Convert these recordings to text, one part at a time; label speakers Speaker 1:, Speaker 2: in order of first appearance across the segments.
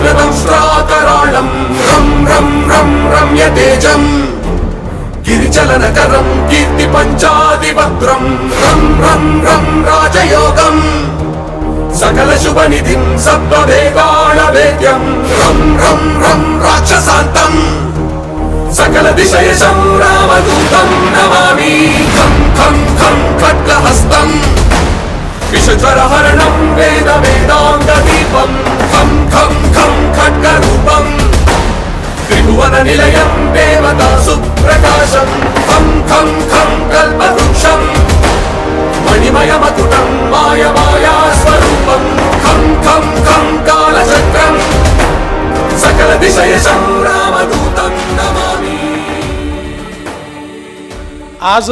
Speaker 1: कृष्णदंष्ट्राकराळं रं रं रं रम्यतेजं गिरिचलनकरं कीर्तिपञ्चादिभद्रं रं रं रं राजयोगं सकलशुभनिधिं सप्तवेदाणवेद्यं रं रं रं राक्षसान्तं सकलदिशयशं रामदूतं नमामि खं खं खं खड्गहस्तं विषज्वरहरणं वेदवेदाङ्गदीपं खं खं खं खड्गरूपं त्रिभुवननिलयं देवतासुप्रकाशं खं खं खं कल्पवृक्षं मणिमयमकुटं मायमायास्वरूपं खं खं खं कालचक्रं सकलदिशयशं रामदूतं नमामि।
Speaker 2: आज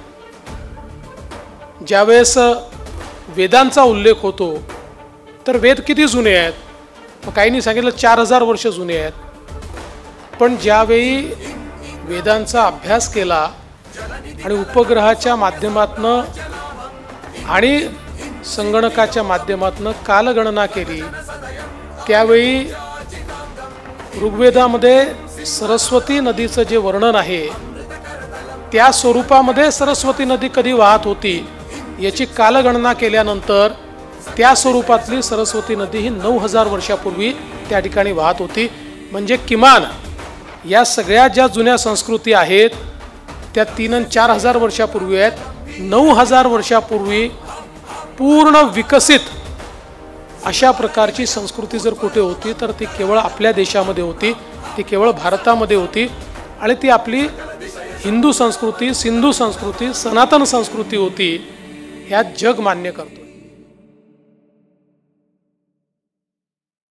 Speaker 2: ज्यावेळेस वेदांचा उल्लेख होतो तर वेद किती जुने आहेत? मग काहींनी सांगितलं 4000 वर्ष जुने आहेत। पण ज्यावेळी वेदांचा अभ्यास केला आणि उपग्रहाच्या माध्यमातनं आणि संगणकाच्या माध्यमातनं कालगणना केली त्यावेळी ऋग्वेदामध्ये सरस्वती नदीचं जे वर्णन आहे त्या स्वरूपामध्ये सरस्वती नदी कधी वाहत होती याची कालगणना केल्यानंतर त्या स्वरूपातली सरस्वती नदी ही 9000 वर्षापूर्वी त्या ठिकाणी वाहत होती। म्हणजे किमान या सगळ्या ज्या जुन्या संस्कृती आहेत त्या 3 आणि 4000 वर्षापूर्वी आहेत। 9000 वर्षापूर्वी पूर्ण विकसित अशा प्रकारची संस्कृती जर कुठे होती तर ती केवळ आपल्या देशामध्ये होती, ती केवळ भारतामध्ये होती आणि ती आपली हिंदू संस्कृती, सिंधू संस्कृती, सनातन संस्कृती होती। ह्या जग मान्य करतो।